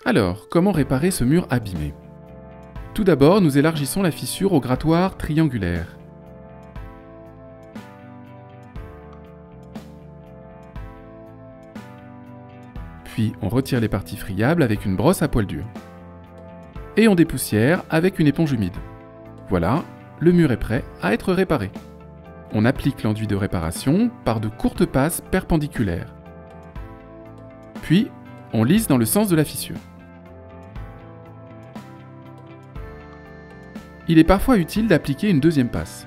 Alors, comment réparer ce mur abîmé? Tout d'abord, nous élargissons la fissure au grattoir triangulaire. Puis, on retire les parties friables avec une brosse à poil dur. Et on dépoussière avec une éponge humide. Voilà, le mur est prêt à être réparé. On applique l'enduit de réparation par de courtes passes perpendiculaires. Puis, on lisse dans le sens de la fissure. Il est parfois utile d'appliquer une deuxième passe.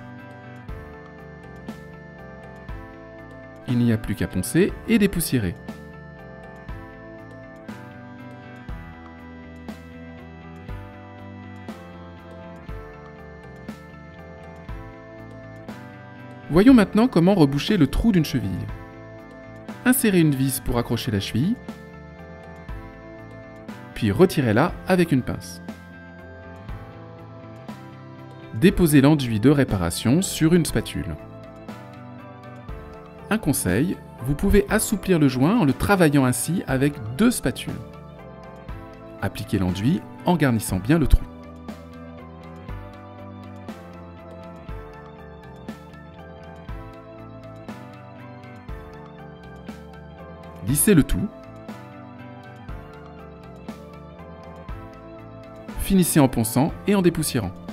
Il n'y a plus qu'à poncer et dépoussiérer. Voyons maintenant comment reboucher le trou d'une cheville. Insérez une vis pour accrocher la cheville, puis retirez-la avec une pince. Déposez l'enduit de réparation sur une spatule. Un conseil, vous pouvez assouplir le joint en le travaillant ainsi avec 2 spatules. Appliquez l'enduit en garnissant bien le trou. Lissez le tout. Finissez en ponçant et en dépoussiérant.